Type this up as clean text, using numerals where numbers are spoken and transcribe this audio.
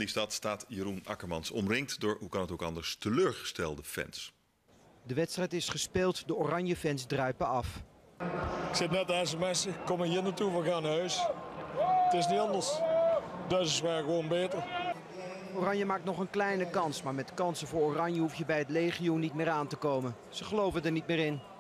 Liestad staat Jeroen Akkermans omringd door, hoe kan het ook anders, teleurgestelde fans. De wedstrijd is gespeeld, de oranje fans druipen af. Ik zit net aan mensen, kom hier naartoe, we gaan naar huis. Het is niet anders. Dus is wel gewoon beter. Oranje maakt nog een kleine kans, maar met kansen voor Oranje hoef je bij het legioen niet meer aan te komen. Ze geloven er niet meer in.